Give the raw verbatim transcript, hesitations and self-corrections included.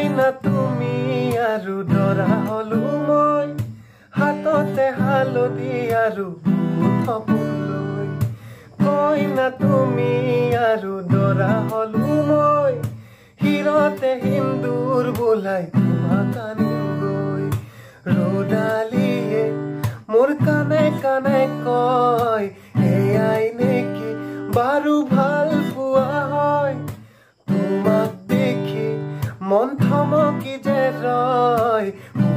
কইনা তুমি আৰু দৰা হলো মই হাততে হালধি আৰু থপন লৈ কইনা তুমি আৰু দৰা হলো মই হিৰতে হিন্দুৰ বোলাই তোমাক আনিমগৈ ৰ'দালিয়ে মোৰ কানে কানে কয় এয়াই নেকি বাৰু ভাল পোৱা হয় তোমাক দেখি মন থমকি যে ৰয়